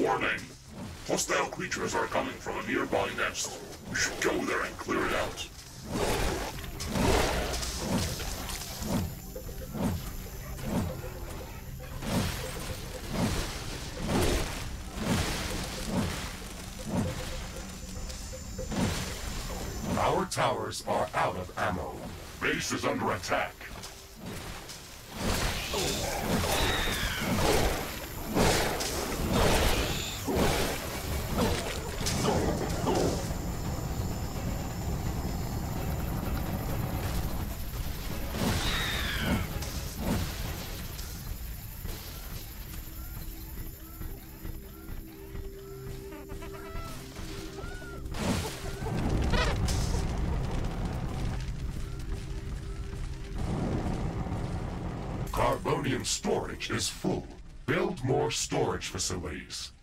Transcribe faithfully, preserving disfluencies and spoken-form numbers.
Warning! Hostile creatures are coming from a nearby nest. We should go there and clear it out. Our towers are out of ammo. Base is under attack. Carbonium storage is full. Build more storage facilities.